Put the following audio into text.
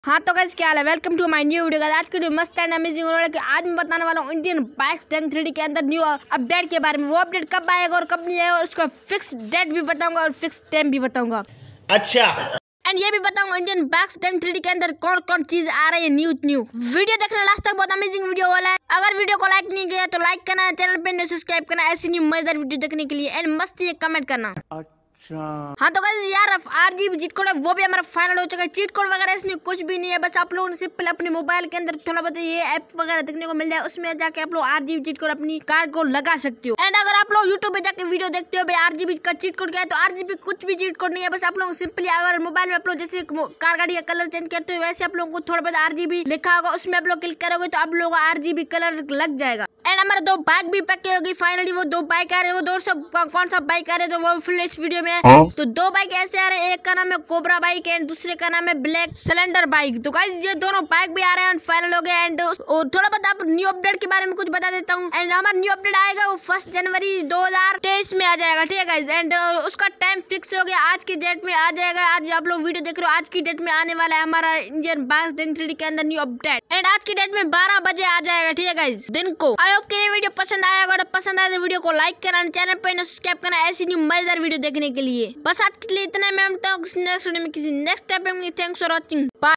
हाँ तो गाइस क्या हाल है, welcome to my new video guys. आज की वीडियो मस्त एंड अमेजिंग होने वाला है। आज मैं बताने वाला हूँ इंडियन बाइक्स 10 3D के अंदर न्यू अपडेट के बारे में। वो अपडेट कब आएगा और कब नहीं आएगा, और उसका फिक्स डेट भी बताऊंगा और फिक्स टाइम भी बताऊंगा। अच्छा, एंड ये भी बताऊंगा इंडियन बाइक्स 10 3D के अंदर कौन कौन चीज आ रही है न्यू वीडियो देखना लास्ट तक, बहुत अमेजिंग वीडियो वाला है। अगर वीडियो को लाइक नहीं किया तो लाइक करना, चैनल पे सब्सक्राइब करना ऐसी न्यू मजेदार वीडियो देखने के लिए, एंड मस्त ये कमेंट करना। हाँ तो गाइस यार RGB चीट कोड है वो भी हमारा फाइनल हो चुका है। चीट कोड वगैरह इसमें कुछ भी नहीं है, बस आप लोगों ने सिंपल अपने मोबाइल के अंदर थोड़ा बहुत ये ऐप वगैरह देखने को मिल जाए, उसमें जाके आप लोग RGB चीट कोड अपनी कार को लगा सकते हो। एंड अगर आप लोग यूट्यूब पे जाके वीडियो देखते हो भाई RGB का चीट कोड क्या है, तो RGB कुछ भी चीट कोड नहीं है। बस आप लोग सिंपली अगर मोबाइल में आप लोग जैसे कार गाड़ी का कलर चेंज करते हो, वैसे आप लोगों को थोड़ा बहुत RGB लिखा होगा, उसमें आप लोग क्लिक करोगे तो आप लोगों का RGB कलर लग जाएगा। एंड हमारे दो बाइक भी पक्के होगी फाइनली। वो दो बाइक आ रहे हैं, वो दोस्तों कौन सा बाइक आ रहे हैं तो वो फुल इस वीडियो में है। तो दो बाइक ऐसे आ रहे हैं, एक का नाम है कोबरा बाइक एंड दूसरे का नाम है ब्लैक सिलेंडर बाइक। तो गाइस ये दोनों बाइक भी आ रहे हैं फाइनल हो गए। एंड थोड़ा बहुत आप न्यू अपडेट के बारे में कुछ बता देता हूँ। एंड हमारा न्यू अपडेट आएगा वो 1 जनवरी 2023 में आ जाएगा, ठीक है गाइस। एंड उसका टाइम फिक्स हो गया, आज की डेट में आ जाएगा। आज आप लोग वीडियो देख रहे हो, आज की डेट में आने वाला है हमारा इंडियन बाइक्स 10 3D के अंदर न्यू अपडेट। एंड आज की डेट में 12 बजे आ जाएगा, ठीक है गाइस, दिन को। आई होप कि ये वीडियो पसंद आया होगा। पसंद आया तो वीडियो को लाइक करना, चैनल पर सब्सक्राइब करना ऐसी न्यू मजेदार वीडियो देखने के लिए। बस आज के लिए इतना, मैं मिलता हूँ नेक्स्ट वीडियो में किसी नेक्स्ट टाइप में। Thanks for watching, bye.